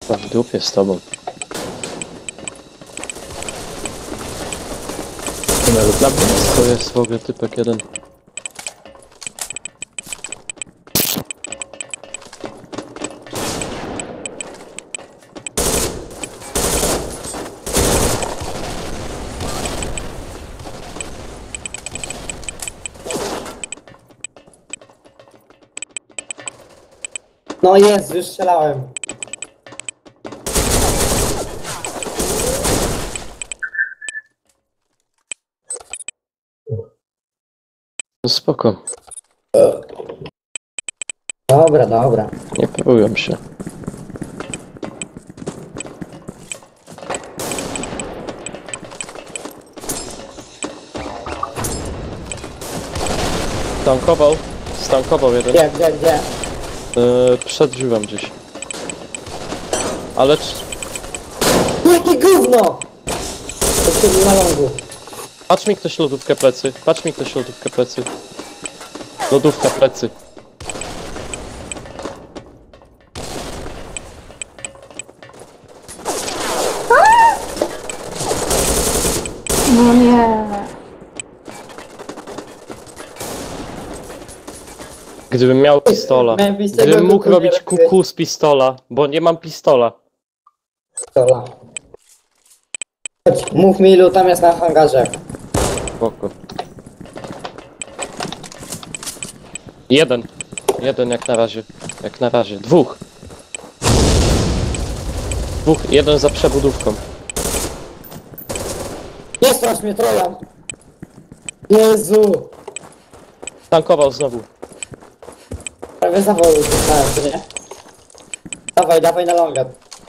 To w dupie z tobą. Na blisko jest w ogóle typek jeden. No jest, już strzelałem. No spoko, Dobra, dobra. nie próbują się. Stankował jeden. Gdzie? Przed drzwiom gdzieś. Ale Jakie gówno! To się na longu. patrz mi ktoś lodówkę plecy. Lodówka plecy. No nie. Gdybym miał pistola. Memphis, tego Gdybym mógł tu nie robić robiłeś. kuku z pistola, bo nie mam pistola. Dobra. Chodź, mów mi ilu tam jest na hangarze. Spoko. Jeden jak na razie. Dwóch, jeden za przebudówką. Nie strasz mnie, trojan! Jezu! Tankował znowu. Prawie zawołał, czy nie? Dawaj na longa.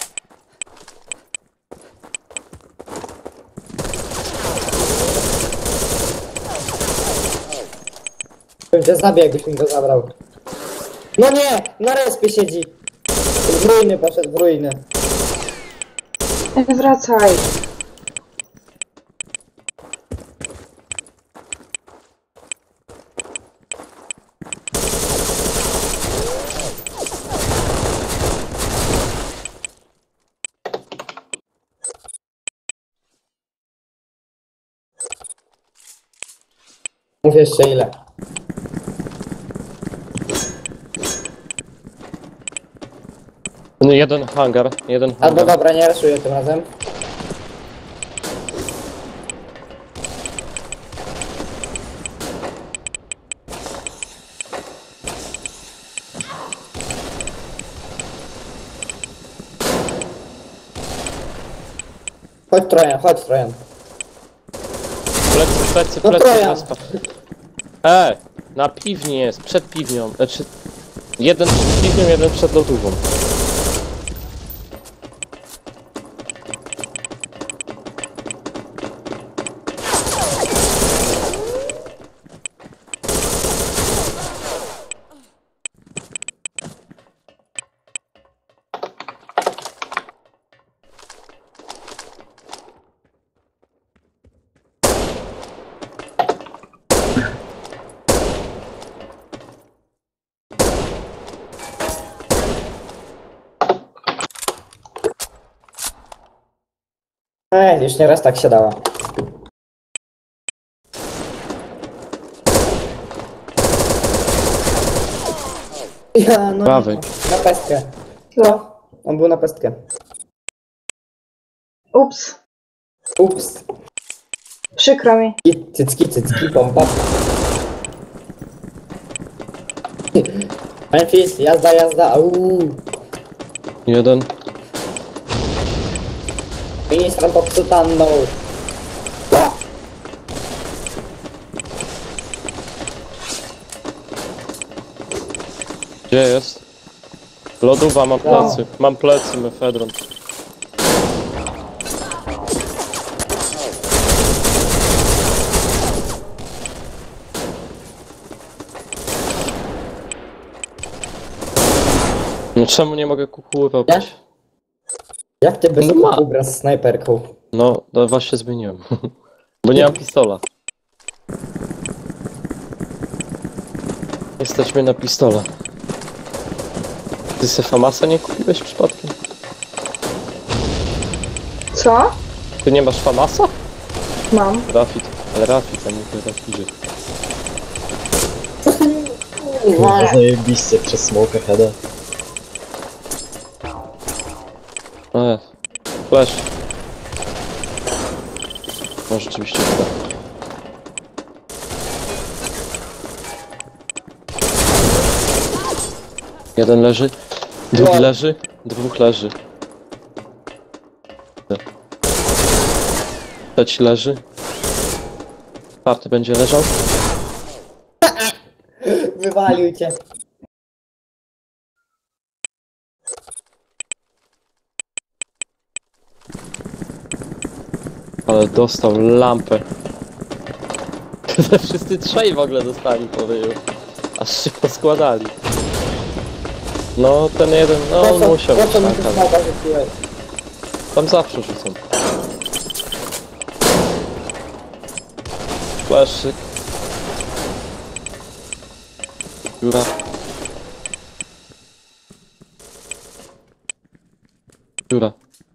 Bym cię zabił, jakbyś mi go zabrał. No nie! Na respie siedzi! W ruiny poszedł, w ruiny. Wracaj. Mów jeszcze ile. No jeden hangar. Albo dobra, nie raszuję tym razem. Chodź Trojan. Plecy, No Trojan. respa. Na piwni jest, przed piwnią. Znaczy, jeden przed piwnią, jeden przed lodówką. Już nieraz tak się dała. Ja, no Prawej. na pestkę. No. On był na pestkę. Ups. Ups. Przykro mi. I cycki, pompa. Memphis, jazda, auuu. Jeden. Ministrem popsutanną. Gdzie jest? Lodówa, mam plecy, mefedron. No czemu nie mogę kukuły robić? Jak ty bez No ma. kuku grasz z snajperką? No właśnie zmieniłem. Bo nie mam pistola. Jesteśmy na pistola. Ty se Famasa nie kupiłeś przypadkiem? Co? Ty nie masz Famasa? Mam. Rafit. Ale Rafit, a nie to Rafidzie. Kurwa, zajebiście przez smoke heada. Flash. No rzeczywiście chyba. Jeden leży, drugi leży, dwóch leży. Trzeci leży. Czwarty będzie leżał. Wywalił cię. Ale dostał lampę. Wszyscy trzej w ogóle dostali po ryju. Aż się poskładali. No ten jeden, no on musiał. Po co mi tak, tu ale smoka rzuciłeś? tam zawsze rzucą. Flaszyk. Dziura. Dziura.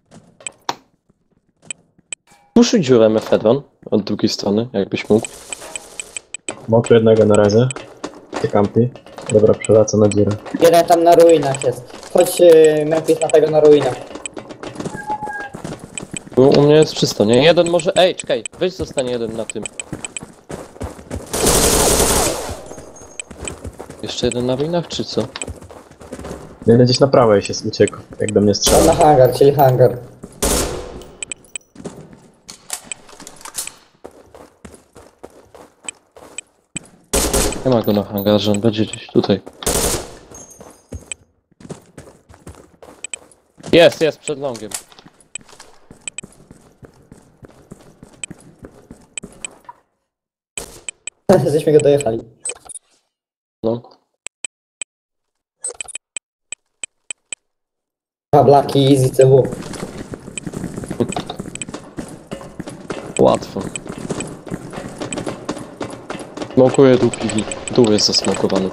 Puszuj dziurę, Mefedron, od drugiej strony, jakbyś mógł. Moku jednego na razie. Ty kampi. Dobra, przelecę na dziurę. Jeden tam na ruinach jest. Chodź Memphis na tego na ruinach. U mnie jest czysto, nie? Jeden może... Ej, czekaj, weź zostanie jeden na tym. Jeszcze jeden na ruinach, czy co? Jeden gdzieś na prawej się uciekł, jak do mnie Tam strzela. na hangar, czyli hangar. Nie ma go na hangarze, on będzie gdzieś tutaj. Jest, przed longiem. Żeśmy go dojechali. No. Blaki, easy CW. Łatwo. Smokuję dół PV. Dół jest zasmokowany.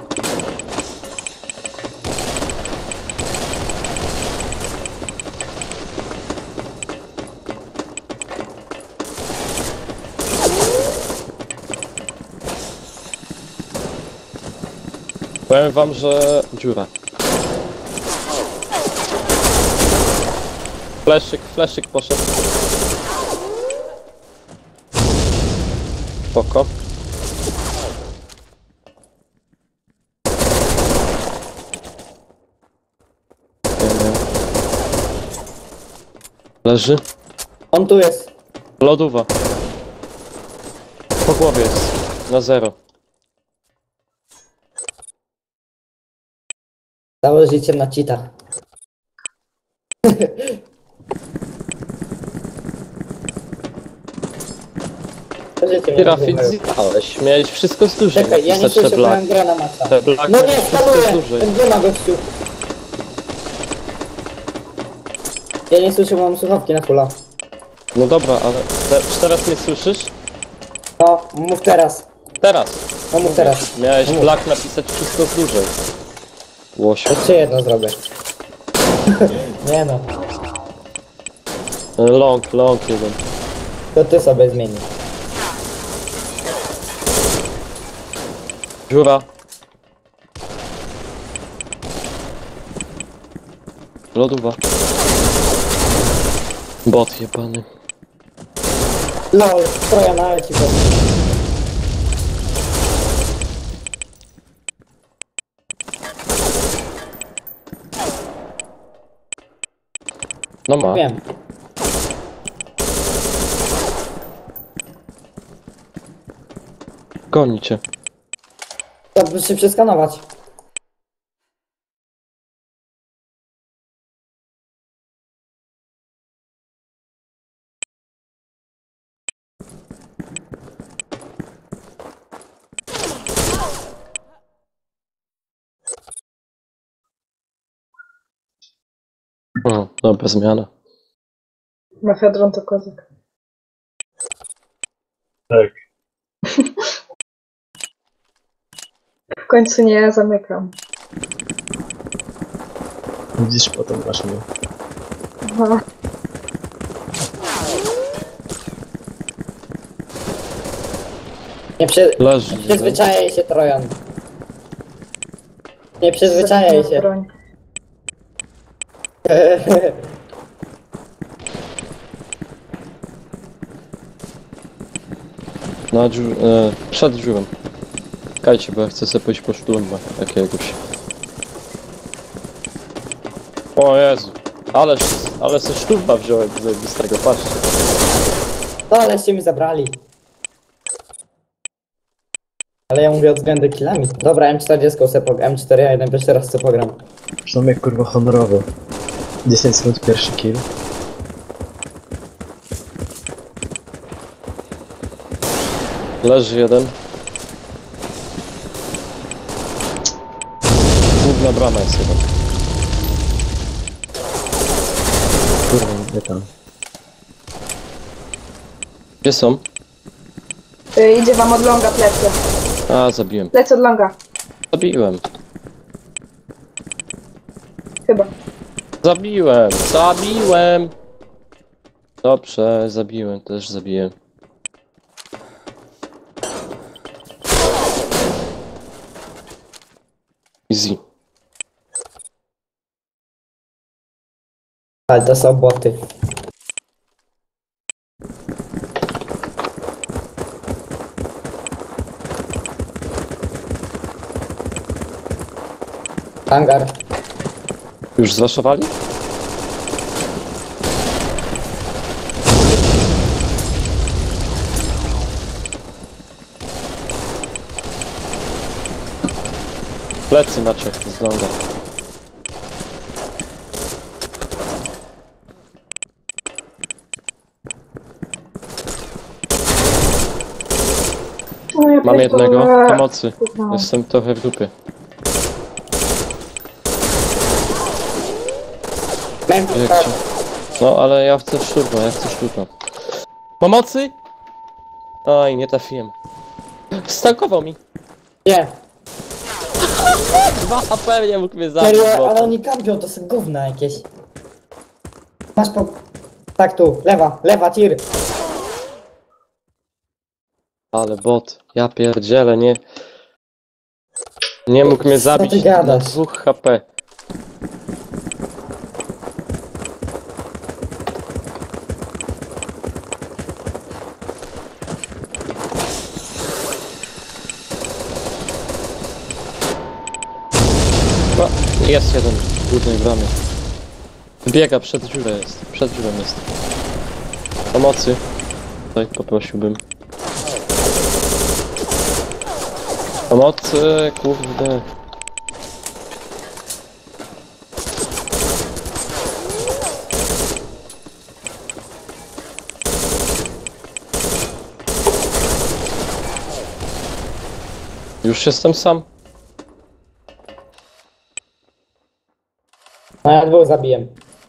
Powiem wam, że dziura. Fleszyk poszedł. Spoko. Leży. On tu jest. Lodowa. Po głowie jest. Na 0. Całe życie na cheatach. Życie mnie Rafit nagrywają. zjadałeś. Miałeś wszystko z dużej. Czekaj, ja nie napisać te słyszę, black. miałem grę na maksa. Te black No nie, wszystko z skaluję! dużej. Gdzie ma gościu? Ja nie słyszę, mam słuchawki na fulla. No dobra, ale czy teraz nie słyszysz? No, mów teraz. Teraz. No mów teraz. Miałeś Mów. black napisać wszystko z dużej. Łosiu. Jeszcze jedno zrobię. Nie no, Long jeden. to ty sobie zmieni. Dziura. Lodowa. Bot jebany. LOL, stroja na ci go. No ma. Wiem. Goni cię. To się przeskanować. O, dobra zmiana. Mefedron to kozak. Tak. W końcu nie zamykam. Widzisz, potem masz mnie. Aha. Leży. Nie przyzwyczajaj się, Trojan. Nie przyzwyczajaj się. Broń. Na przed drzwiem. Czekajcie, bo ja chcę sobie pójść po szturma jakiegoś. O Jezu. Ale se szturma wziąłem z tego, patrzcie. No, aleście mi zabrali. Ale ja mówię od względu killami. Dobra, M40 se pogram. M4 ja jeden pierwszy raz co pogram. Przynajmniej kurwa honorowo. 10 sekund pierwszy kill. Leży jeden. Główna brama jest jeden. Kurwa, nie tam. Gdzie są? Idzie wam od longa plecy. A, zabiłem. Plecy od longa. Zabiłem. Chyba. Zabiłem! Dobrze, zabiłem, też zabiłem. Easy. Ale to są boty. Hangar. Już zwaszowali? Plecy macie z longa. O, ja Mam pierdolę. jednego. Pomocy. No. Jestem trochę w dupie. Jak cię? No, ale ja chcę szturma. Pomocy! Oj, nie trafiłem. Stankował mi. Nie, 2 HP nie mógł mnie zabić. serio, ale botem. oni kampią, to są gówna jakieś. Masz po... Tak tu, lewa, tir. Ale bot, ja pierdzielę, nie... Nie mógł mnie Co ty zabić na gadasz? 2 HP. No, jest jeden w górnej bramie. Biega przed dziurę jest, przed dziurą jest. Pomocy. Tutaj poprosiłbym. Pomocy, kurde. Już jestem sam. No ja dwóch zabiłem.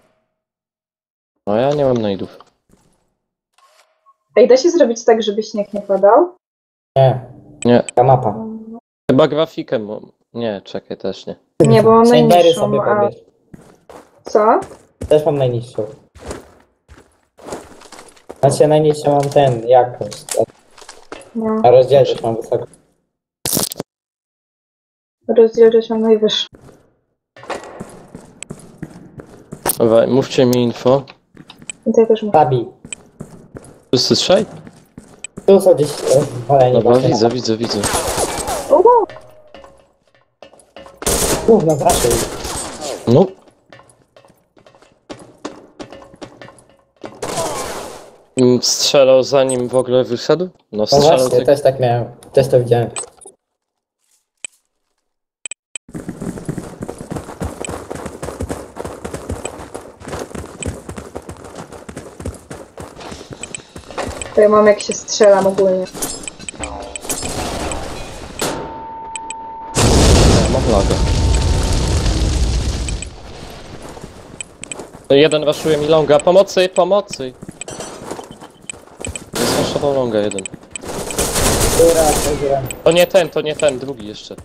No ja nie mam najdów. Ej, da się zrobić tak, żeby śnieg nie padał? Nie, Nie, ta mapa. chyba grafikę, bo... Nie, czekaj, też nie. Nie, bo mam Chambery najniższą, sobie a... pobierz. Co? Też mam najniższą. Znaczy najniższą mam ten, jakość. No, A rozdzielczość mam wysoką. rozdzielczość mam najwyższą. Dobra, mówcie mi info. I to ja też muszę. Zabij. Wszyscy trzej? Tu są gdzieś waleni. Dobra, właśnie. widzę. Gówno, zraszył. No. Strzelał zanim w ogóle wyszedł? No No strzelał właśnie, tak... też tak miałem. Też to widziałem. To ja mam jak się strzelam ogólnie. Mam laga. No, jeden raszuje mi longa. Pomocy! Zraszował longa jeden. Góra, góra. To nie ten, drugi jeszcze.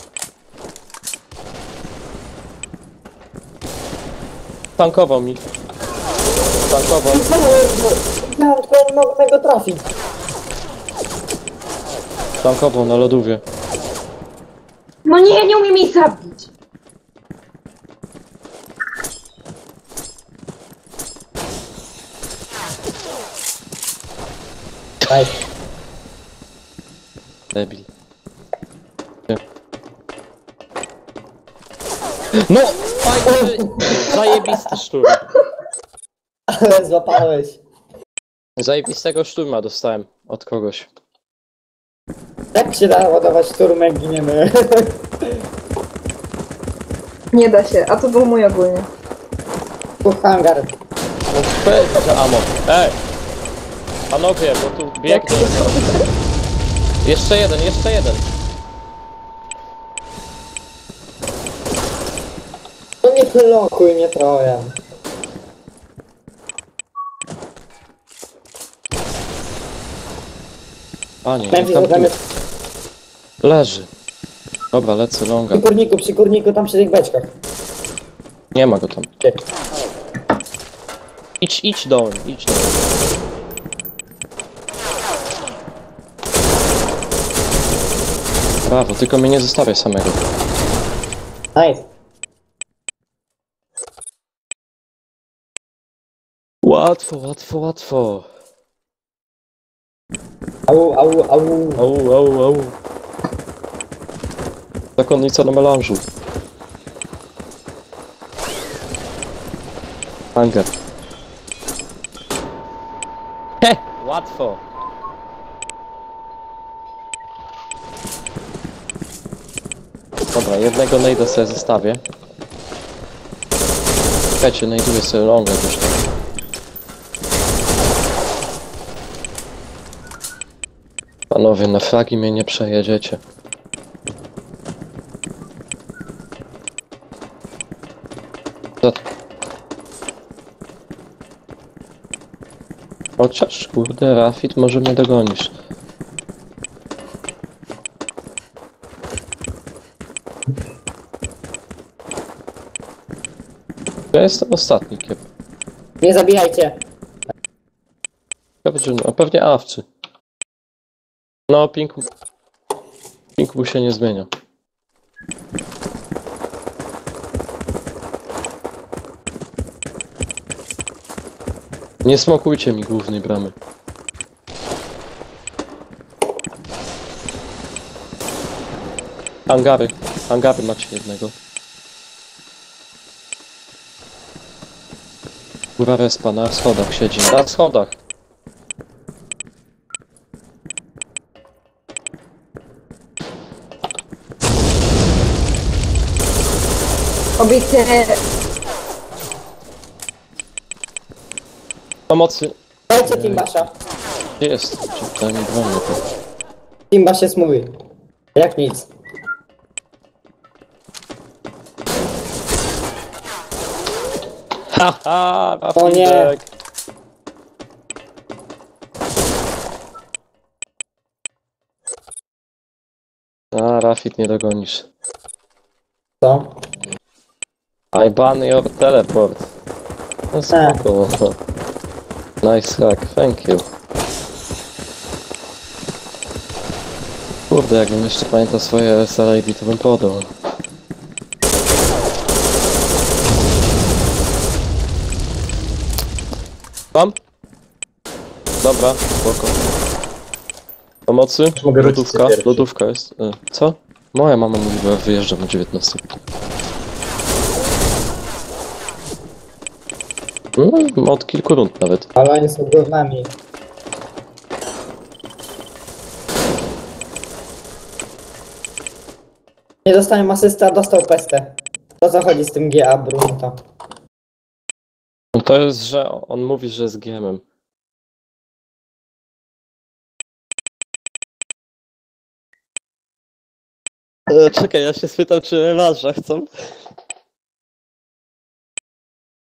Tankował mi. Ja tylko nie mogę tego trafić. Flankował na lodówie. No nie umie mnie zabić. Nice. Debil. Nie. No! Fajny! Zajebisty szturm. Ale złapałeś. Zajebistego szturma dostałem od kogoś. Jak się da ładować szturm, jak giniemy? Nie da się, a to był mój ogólnie. Tu hangar. No weź za ammo. Ej! Panowie, bo tu biegnie. Jeszcze jeden, jeszcze jeden. No nie blokuj mnie trochę. Panie, Memphis, jak tam tam tu jest leży. Dobra, lecę longa. przy kurniku, tam przy tych beczkach. Nie ma go tam. Gdzie? Idź dołem, idź dołem. Brawo, tylko mnie nie zostawiaj samego. Nice. Łatwo, łatwo, łatwo. Au, au, au. Au, au, au. Zakonnica na melanżu. Hangar. He! Łatwo. Dobra, jednego najda sobie zostawię. Czekajcie, najduję sobie longa gdzieś tam. Panowie, na fragi mnie nie przejedziecie. Chociaż, kurde, Rafit, może mnie dogonisz. Ja jestem ostatni, kiep. Nie zabijajcie. A pewnie awczy. No, ping mu się nie zmienia. Nie smokujcie mi głównej bramy. Hangary macie jednego. Góra respa na schodach siedzi. Na schodach! Obity. Pomocy! Dajcie Timbasza. Gdzie jest? Daj mi broń to. Timbasz jest mój. Jak nic. Haha! O nie. Rafidek. A, Rafid nie dogonisz. Co? I ban your teleport. No spoko. Nice hack, thank you. Kurde, jakbym jeszcze pamiętał swoje SLID, to bym podał. Mam? Dobra, spoko. Pomocy? Mogę rzucić Lodówka, pierwszy. lodówka jest. Co? Moja mama mówi, że wyjeżdżam na 19. No, od kilku rund nawet. Ale oni są gównami. Nie dostałem asysta, dostał pestę. O co chodzi z tym GA Brunto? No to jest, że on mówi, że jest GM-em. Czekaj, ja się spytam, czy lewarza chcą.